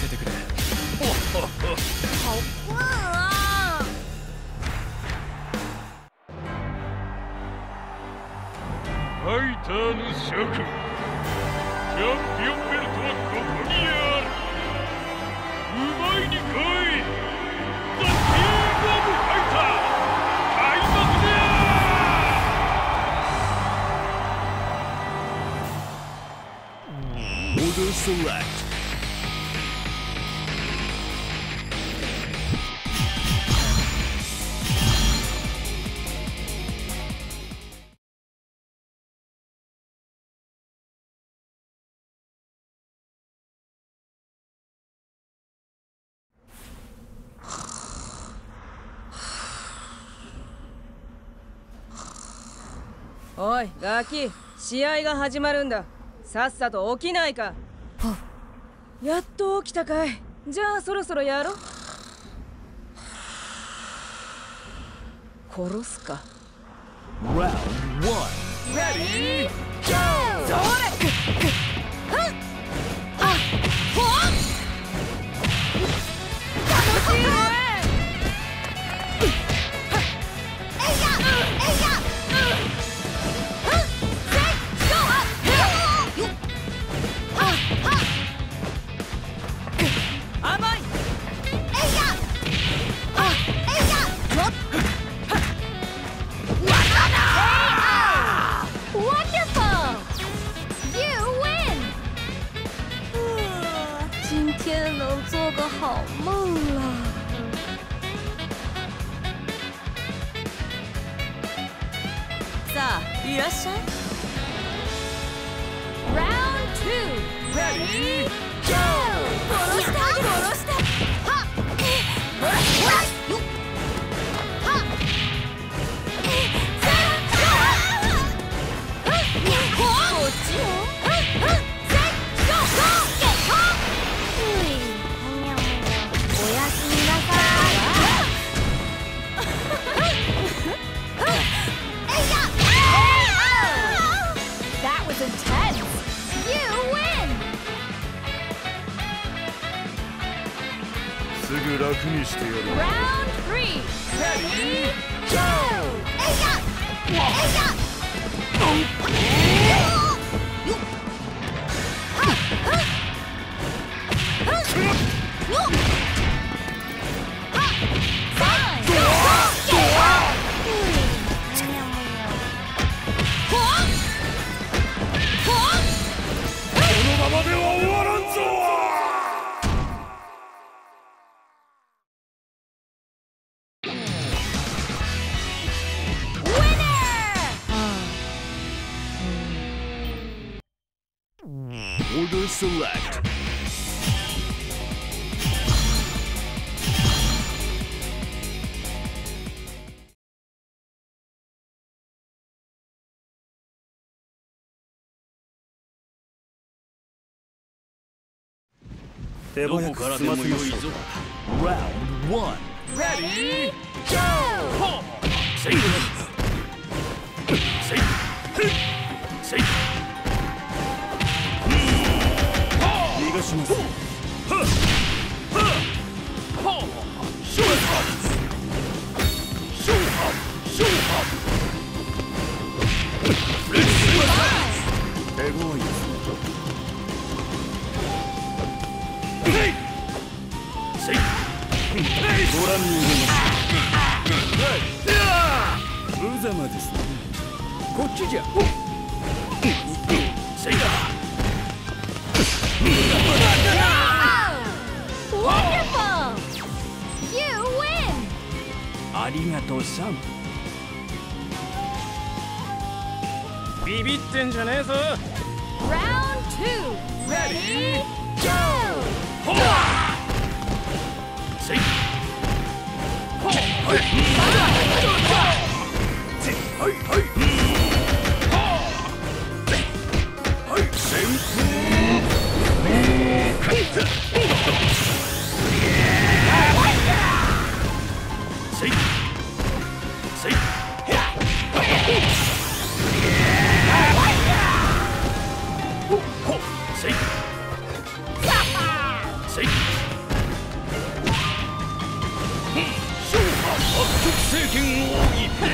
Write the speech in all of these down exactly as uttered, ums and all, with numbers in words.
せてくれ。 好困啊！ ファイターの諸君、チャンピオンベルトはここにある。奪いに来い。ザ・キング・オブ・ファイター開幕だ。 Order select. Oh おいガキ、試合が始まるんだ。さっさと起きないか。やっと起きたかい。じゃあそろそろやろ。殺すか。 Round one. Ready, go! それ！あ、ほっ！楽しいね！えいや！えいや！ 甘い。 えいや！あ、えいや！Wonderful! You win! 今天能做个好梦了。 さあいらっしゃい。 Round two! Ready, go! 殺した殺したはっほらほらよっはっこっちもおやすみなさい。That was intense. You win. すぐ楽にしてやる。 Round three. Ready, go! えいや！えいや！よっ！はっはっはっよっ！はっさんよっ！ほっ！ほっ！ このままでは終わらんぞ。Order select. Round one. Ready, go! Say Say Say 逃がします。手強いですね。ご覧に入れます。無様ですね。こっちじゃ。せいだ。 Wonderful! You win! ありがとうさん。 ビビってんじゃねえぞ。 Round two. Ready, go! ほらせいほらはいはいはいはい旋風せいせいほっせいせい政権を一変。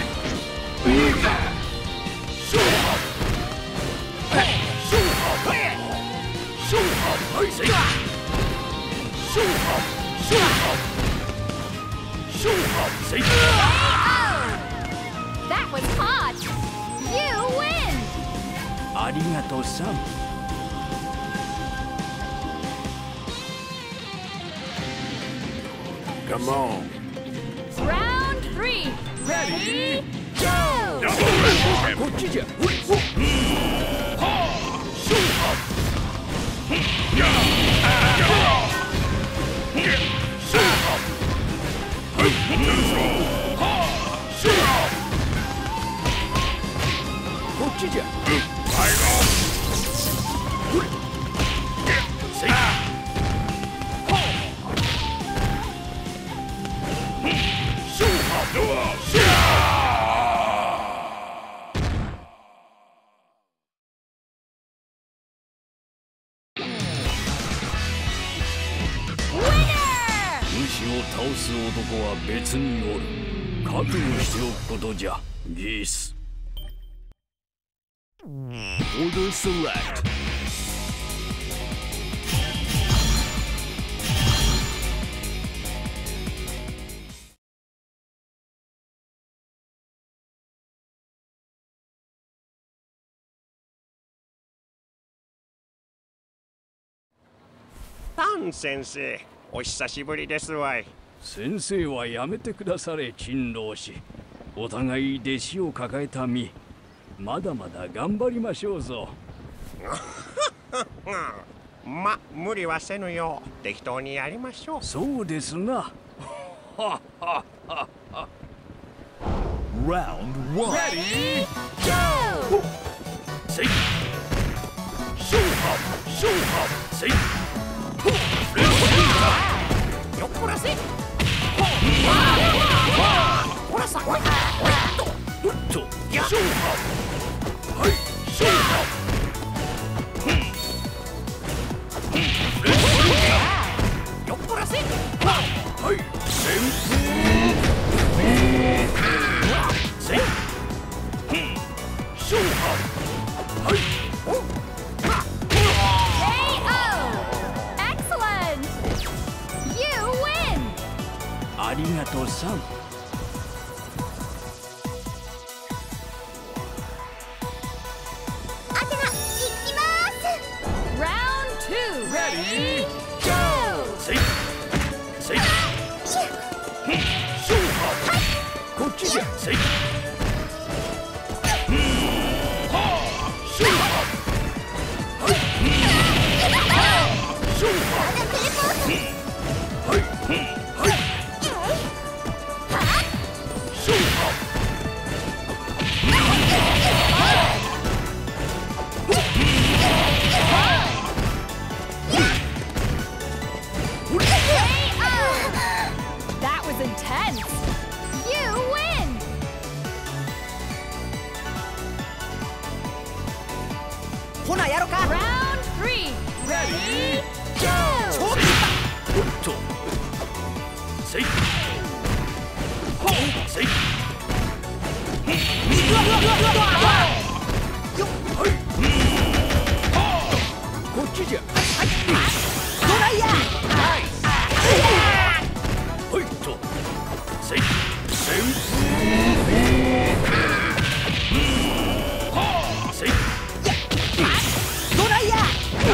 勝破勝破勝破はいせい。勝破勝破勝破せい。 That was hot! You win! ありがとうさん。 Come on. Round three! Ready? Go! こっちじゃ。こっちじゃ。 倒す男は別におる。覚悟しておくことじゃ、ギース。Order select。 タン先生、お久しぶりですわい。 先生はやめてくだされ、陳老師。お互い弟子を抱えた身、まだまだ頑張りましょうぞ。 ま、無理はせぬよう適当にやりましょう。 そうですな。 Round one. Ready? Go! せい。勝負勝負せい。 よっこらせ。ほらさ、おい、おいっと、 おっと、勝負。はい、勝負。 よっこらせ。 はい、旋風。せい。勝負。はい。 ありがとうさん。 アテナ、行きます。Round two. Ready? Go! せい。せい。勝負。 こっちじゃ。 せい。勝負。はい。勝負。はい。 That was intense. You win. ほなやろか。 Round three. Ready? Go! おっと。せい。せい。 こっちじゃ。 ドライヤー。 はいと。せい。旋風。せい。 ドライヤー。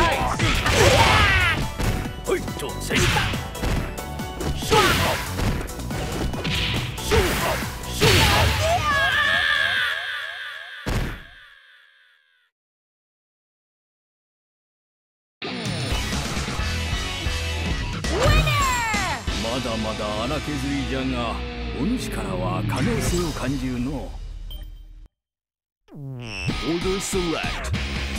はいと。せい。勝負。勝負。勝負。 まだまだ荒削りじゃが、お主からは可能性を感じるの。 Order select.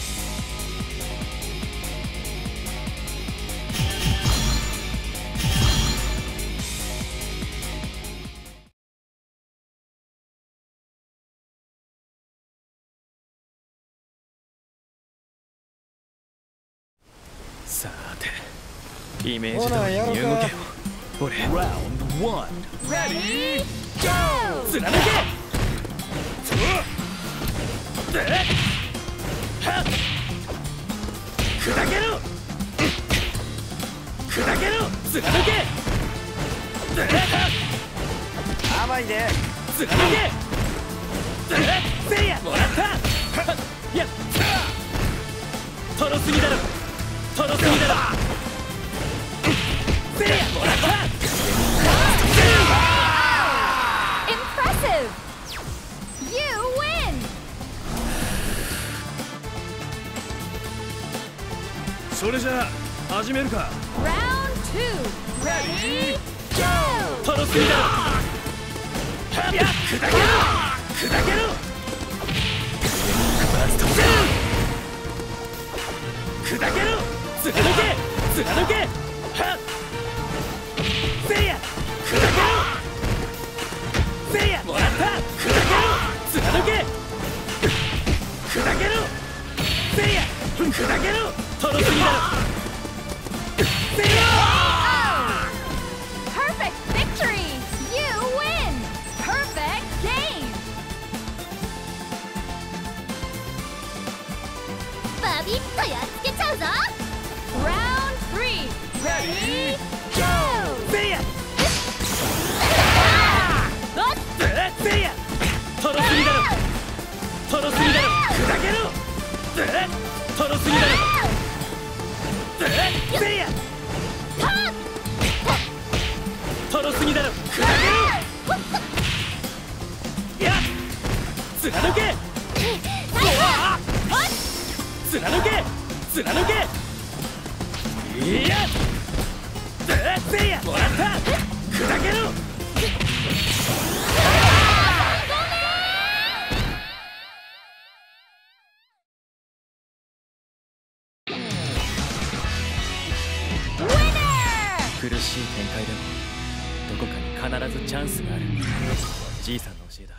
さて、イメージ通りに動けよ。俺。 Round one. Ready? Go! 貫けではっ砕けろ砕けろ貫けではっ甘いね貫けでせいやもらったやっとろすぎだろとろすぎだろせいやもらった Impressive! You win! それじゃあ始めるか。 Round two! Ready? Go! とろすぎだろいや砕けろ砕けろ砕けろ貫け貫けはっせいや砕けろせいやもらった砕けろ貫け砕けろせいや砕けろとろすぎだろせいや Perfect victory! You win! Perfect game! バビッとやっつけちゃうぞ Round three! Ready? Go! せいやおっせいやとろすぎだろとろすぎだろ砕けろとろすぎだろせいやとろすぎだろ砕けろいや貫け貫け貫けいやせいやもらった砕けろ苦しい展開でもどこかに必ずチャンスがあるじいさんの教えだ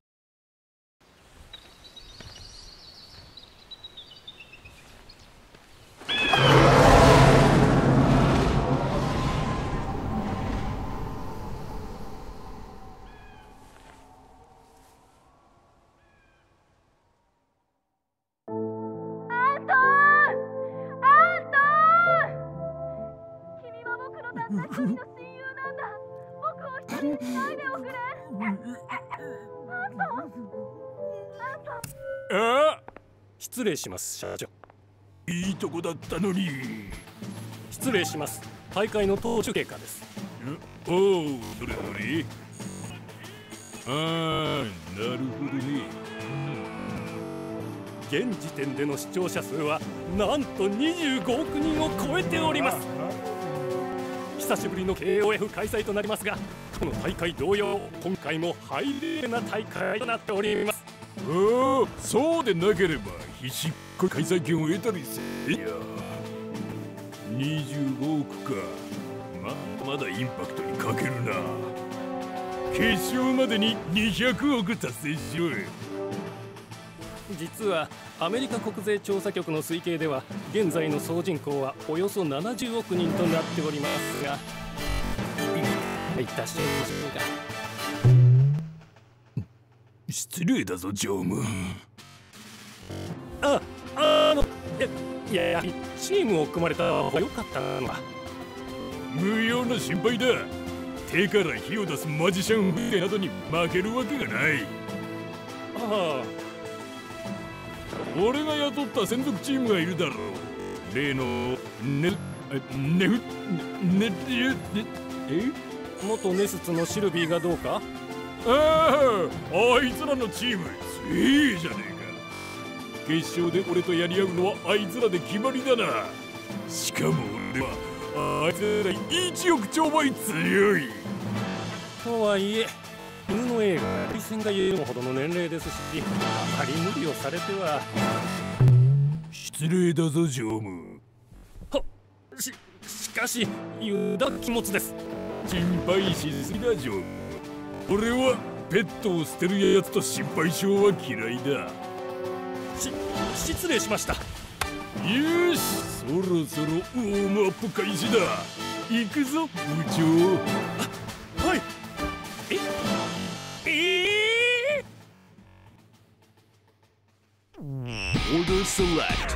ああ、失礼します社長。 いいとこだったのに失礼します。大会の投手経過です。 おお、どれどれああ、なるほどね現時点での視聴者数はなんとにじゅうごおくにんを超えております。久しぶりの ケーオーエフ 開催となりますが、この大会同様今回もハイレベルな大会となっております。 おお、そうでなければ必死っこい開催権を得たりせいやにじゅうごおくかまだまだインパクトに欠けるな決勝までににひゃくおく達成しろよ実はアメリカ国税調査局の推計では現在の総人口はおよそななじゅうおくにんとなっておりますがいたしましょうか。 失礼だぞ常務あ、あのいやいやチームを組まれた方が良かったのは無用な心配だ手から火を出すマジシャン風などに負けるわけがないああ俺が雇った専属チームがいるだろう例のねねふねねえ元ネスツのシルビーがどうかあああいつらのチームいいじゃねえか決勝で俺とやり合うのはあいつらで決まりだなしかも俺はあいつらいちおくちょう倍強いとはいえ犬の映画や対戦が言えるほどの年齢ですしあまり無理をされては失礼だぞ常務はししかし言うだ気持ちです心配しすぎだ常務俺はペットを捨てるやつと心配性は嫌いだし失礼しましたよしそろそろウォームアップ開始だ行くぞ部長はいえ Order select.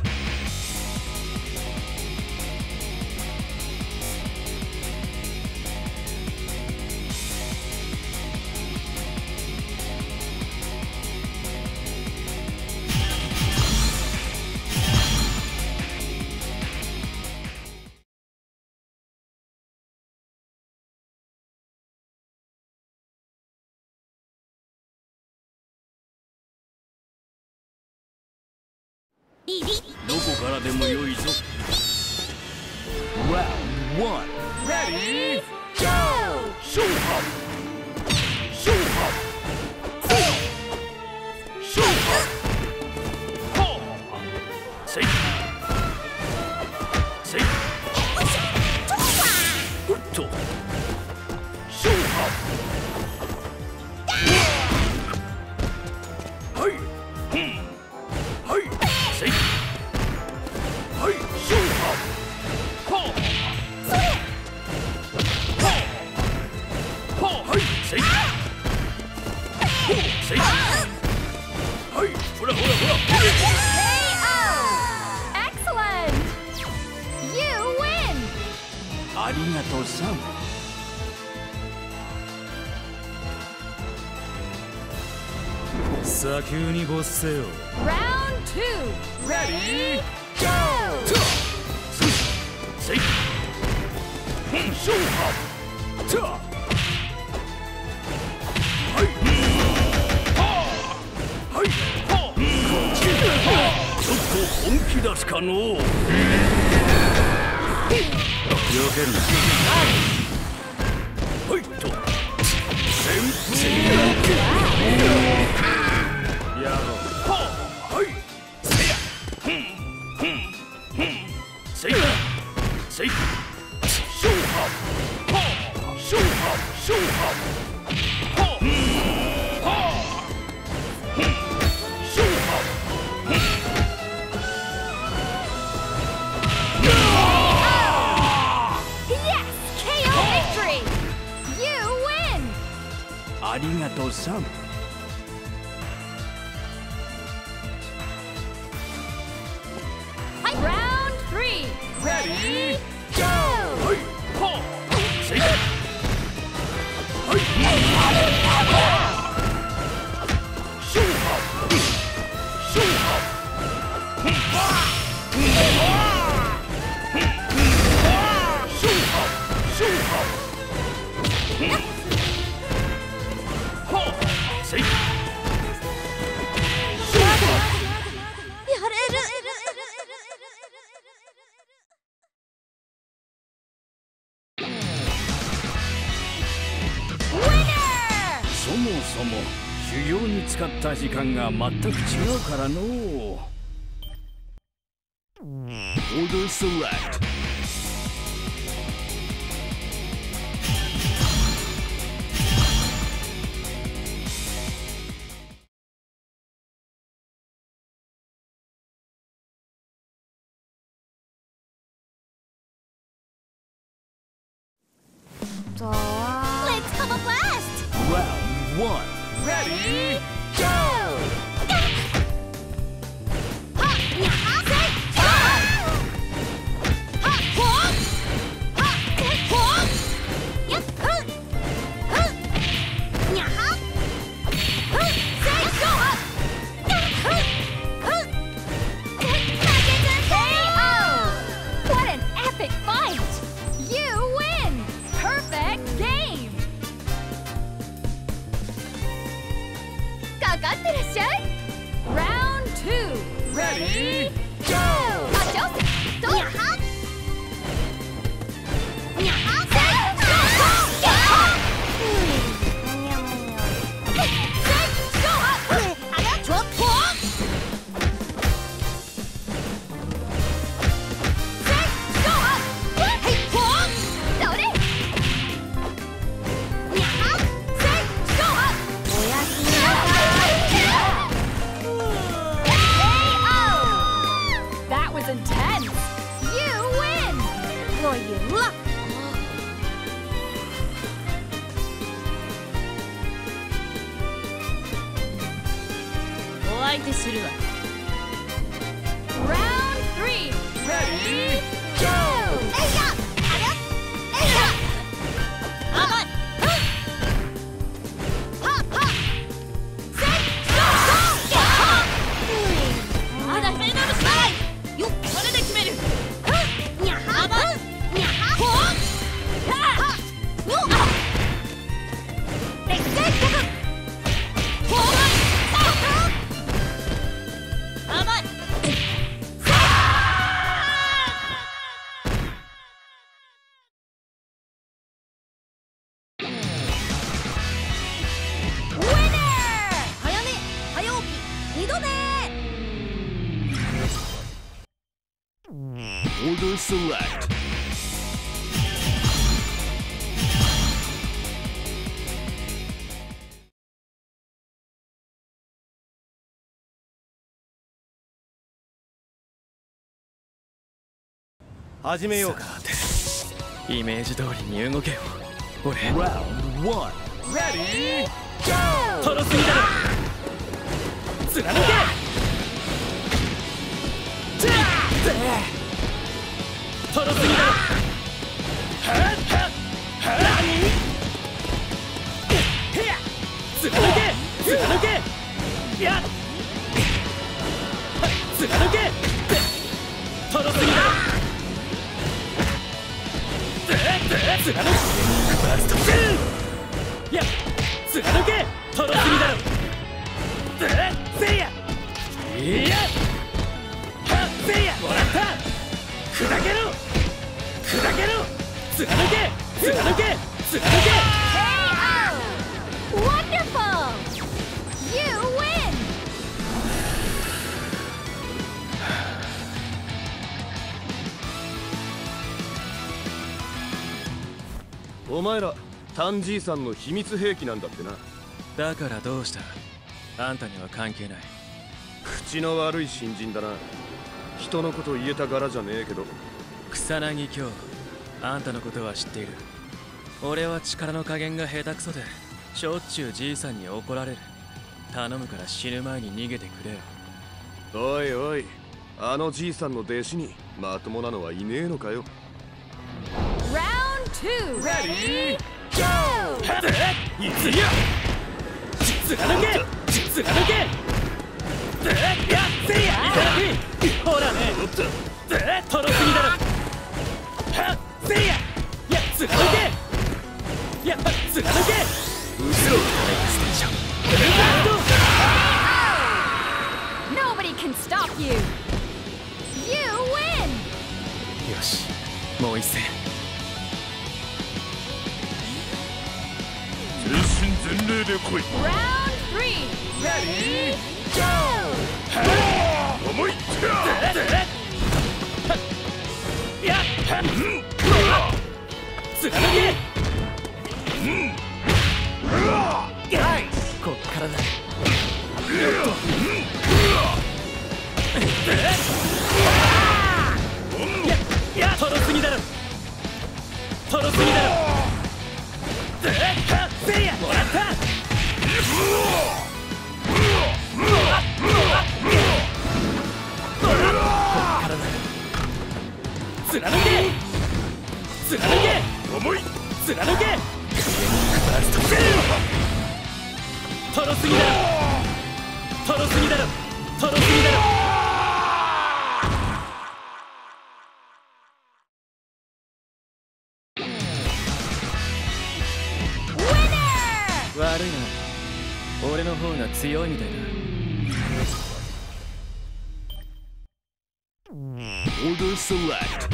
どこからでもよいぞ。Round one. Ready? Go! Shoot up! Shoot up! Shoot up! Ho! Say! Say! Good! Shoot up! Hey! Hmm! Hey! Say! Hey! Shoot up! Ho! Ho! Ho! Hey! Say! Ho! Say! Hey! Hura, hura, hura! K O! Excellent! You win! ありがとうさん。 砂丘に没せよ。 Round two! Ready? Go! Say! Hmm! Shoot up! Ta! Hey! Ha! Hey! Ha! ちょっと本気出すかのう。避けるな。はいと。旋風やろう。はあ、はい。せや。ふんふんふん。せい。せい。ショーハッ。はあ。ショーハッ。ショーハッ。はあ。はあ。ふん。ショーハッ。ありがとうさん。 はい、Round three. Ready? Go! はい、はあ、せい。はい。ショーハッ。ショーハッ。ふん。ふん。ショーハッ。ショーハッ。ふん。せい。そもそも修行に使った時間が全く違うからのう。Order select. Let's have a blast! Round one. Ready? Go! Ha! Yaha! Say! Ha! Ha! Hong! Ha! Hong! Yep! Huh! Huh! Yaha! Huh! Say! Go up! Huh! Huh! K O! What an epic fight! You win! Perfect game! かかってらっしゃい Round two! Ready? Go! あ、ちょっとにゃはにゃはせいしょうせいしょうあらちょっとせいしょうはいほんそれにゃはせいしょうおやすみなさい That was intense! You win! Boy, you luck! お相手するわ。 Order select. 始めようか。 イメージ通りに動けよ。俺 Round one. Ready? Go! トロスミだろ。貫け。トロスミだろ。はっはっはっ。何？へや。貫け。貫け。やっ。貫け。トロスミだろ。貫け。バスト。やっ。貫け。トロスミだろ。せいや。いや。はっせいや。もらった。砕けろ。砕けろ。貫け。貫け。貫け。 Wonderful! You win! お前らタンじいさんの秘密兵器なんだってな。 だからどうした？あんたには関係ない。 口の悪い新人だな。人のこと言えた柄じゃねえけど。 草薙京、あんたのことは知っている。俺は力の加減が下手くそでしょっちゅうじいさんに怒られる。頼むから死ぬ前に逃げてくれよ。 おいおい、あのじいさんの弟子にまともなのはいねえのかよ。 Round two! Ready? Go! いつや。貫け。貫け。やっせいや。ほらね。トロスミだろ。はっせいや。やっ貫け。やっ貫け。後ろ。ステーション。 Nobody can stop you! You win! よし、もう一戦。 全身全霊で来い。 Round three! Ready? Go! 思いっきゃ。 やっ貫け。こっからだ。ややトロスミだろ。トロスミだろ。せいや。もらった。こっからだ。貫け。貫け。 思い。 貫け。トロスミだろ。トロスミだろ。トロスミだろ。 悪いな、俺の方が強いみたいだ。 Order select.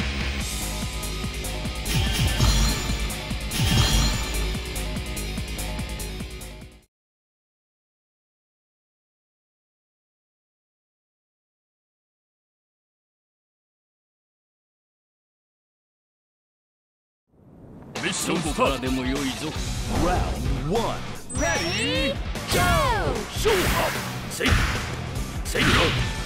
ミッションスタート。でもよいぞ。 Round one. Ready? Go! 勝負。せい。せいよ。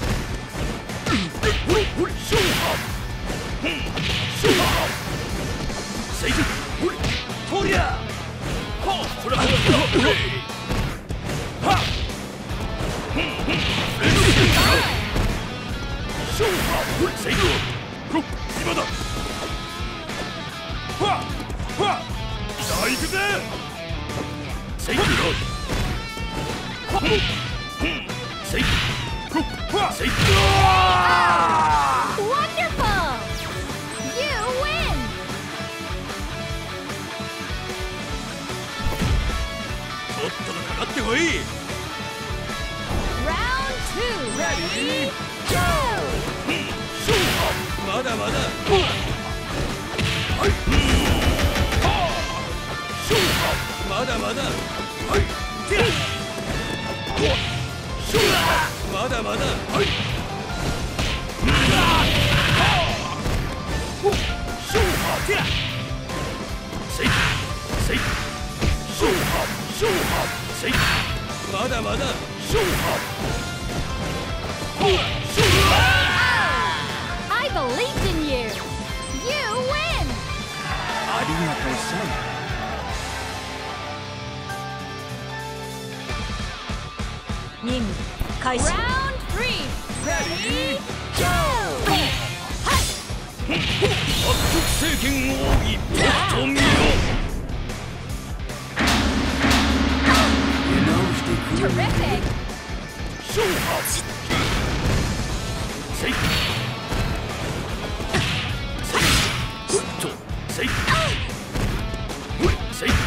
ほれほれ勝負。勝負。せい。ほれ。とりゃ。はあ。ほらほらほら。はあ。勝負。ほれせいよ。 さあ行くぜ。 せいせいせい Wonderful! You win! とっととかかってこい。 Round two! Ready? Go! まだまだ。まだまだ。まだまだ。まだまだ。 I believed in you! You win! ありがとうさん。任務開始。 Round three! Ready? Go! 悪徳政権を一発と見よ。出直してくれ。 Terrific! 勝負。せい。せい。と。せい。せい。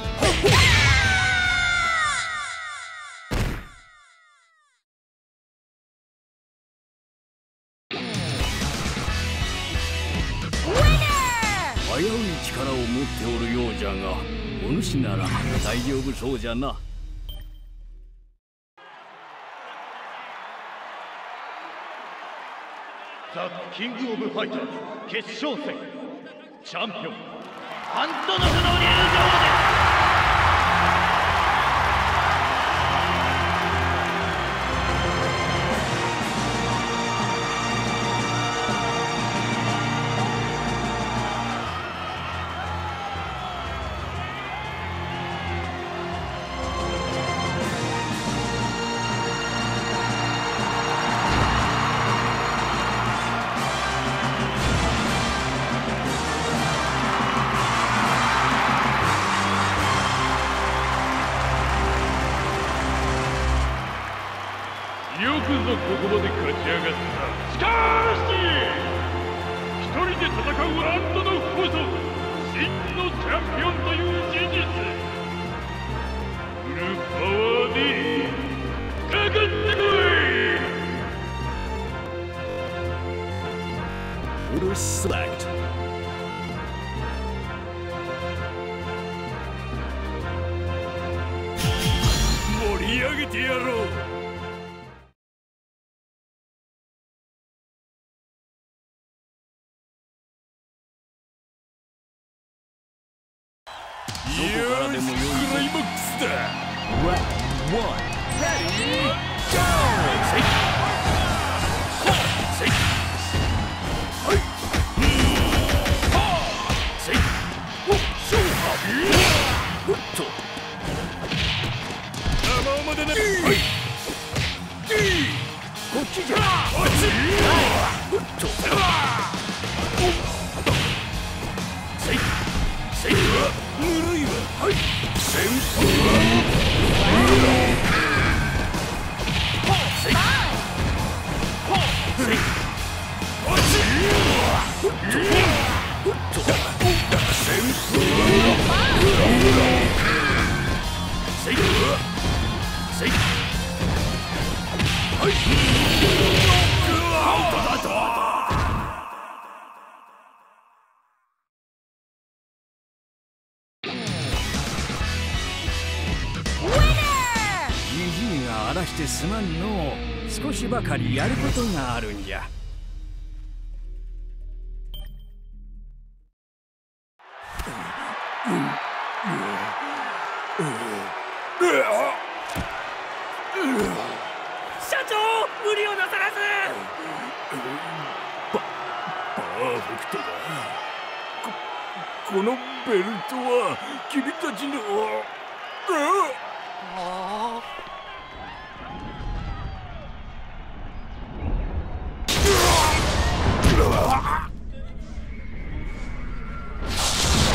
危うい力を持っておるようじゃが、お主なら大丈夫そうじゃな。 ザ・キング・オブ・ファイターズ決勝戦、チャンピオンアントノフの入場です。 よくぞここまで勝ち上がった。しかし一人で戦うアントノフこそ真のチャンピオンという事実。フルパワーにかかってこい。 フルセレクト。盛り上げてやろう。 どこからでもよいクライマックスだ。ラウンドワン、レディー、ゴー。せい。せい。はい。せい。勝負。と。あままだな。はい。こっちじゃ。あっち。と。せい。せい。 ぬるいわ。はい。旋風。せい。せい。あっち。と。と。旋風。せい。せい。はい。アウトだと。 荒らしてすまんのう。少しばかりやることがあるんじゃ。 社長、無理をなさらず。 パパーフェクトだ。ここのベルトは君たちの。ああ。 Round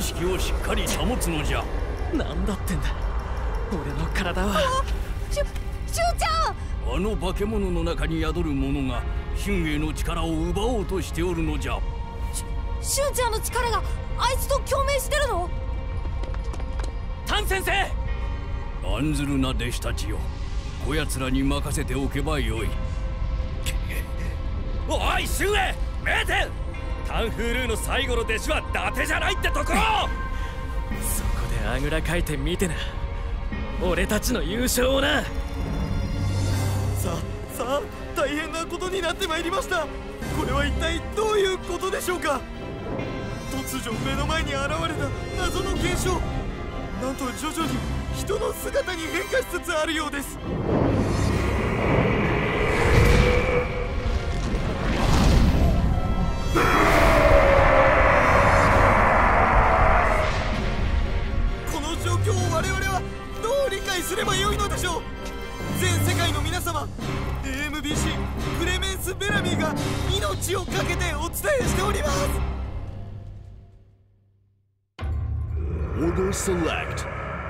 識をしっかり保つのじゃ。 なんだってんだ、俺の体は。 しゅ、しゅうちゃん。 あの化け物の中に宿る者が春英の力を奪おうとしておるのじゃ。 し、しゅうちゃんの力があいつと共鳴してるの？ タン先生。 案ずるな弟子たちよ、こやつらに任せておけばよい。 おい春英、名店タンフールーの最後の弟子は伊達じゃないってところ。 そこであぐらかいてみてな、俺たちの優勝をな。 さあさあ、大変なことになってまいりました。これは一体どういうことでしょうか。突如目の前に現れた謎の現象、なんと徐々に人の姿に変化しつつあるようです。この状況を我々はどう理解すればよいのでしょう。全世界の皆様、 エーエムビーシー クレメンス・ベラミーが命を懸けてお伝えしております。 Order select.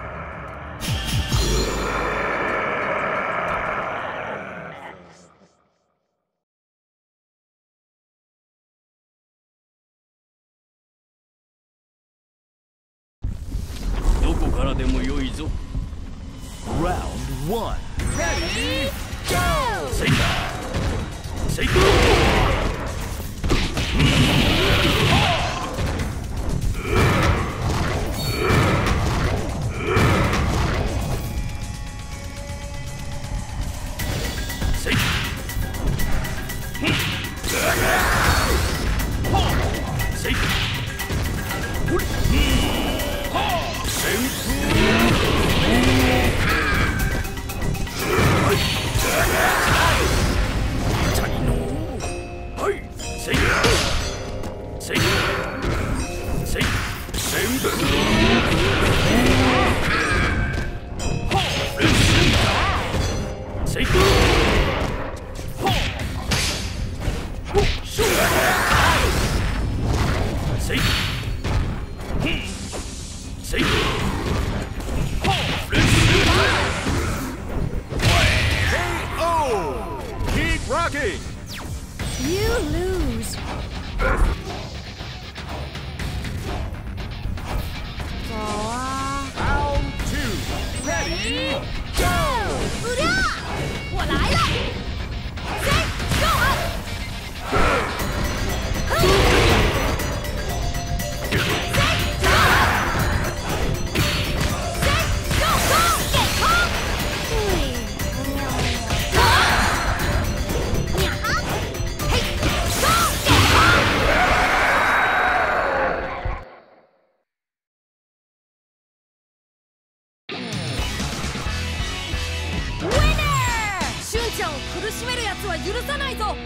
どこからでもよいぞ。 Round one. Ready, go! せいせい You lose. 我来了 ！Set go up！ Set go up！Set go go！ 给空！走！呀哈！嘿，go！ 给空！ シュンちゃんを苦しめるやつは許さないぞ。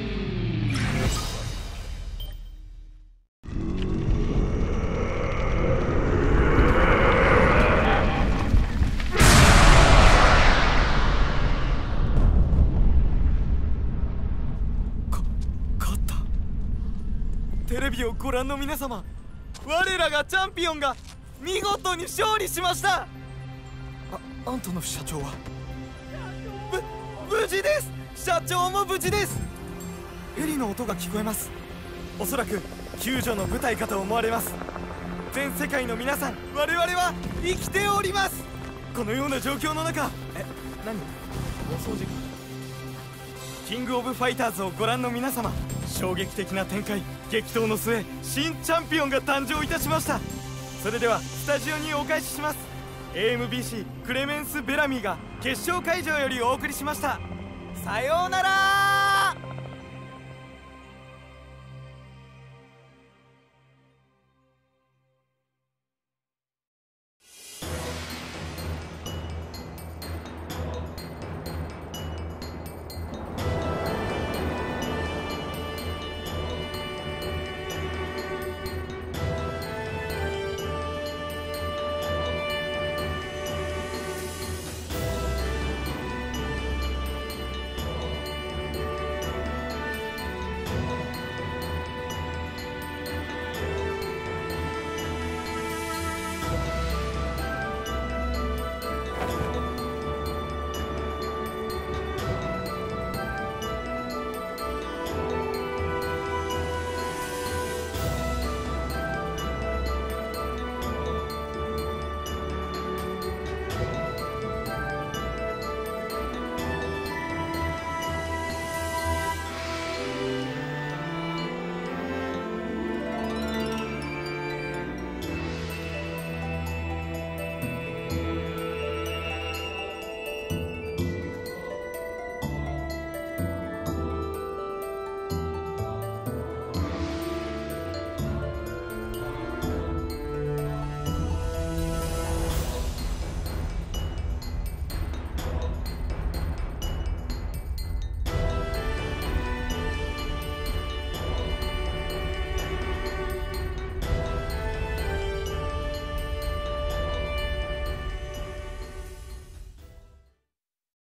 か勝った。テレビをご覧の皆様、我らがチャンピオンが見事に勝利しました。あ、アントノフ社長は無事です。社長も無事です。ヘリの音が聞こえます。おそらく救助の部隊かと思われます。全世界の皆さん、我々は生きております。このような状況の中、え、何？お掃除か。キングオブファイターズをご覧の皆様、衝撃的な展開、激闘の末、新チャンピオンが誕生いたしました。それではスタジオにお返しします。 エーエムビーシー クレメンス・ベラミーが決勝会場よりお送りしました。さようなら。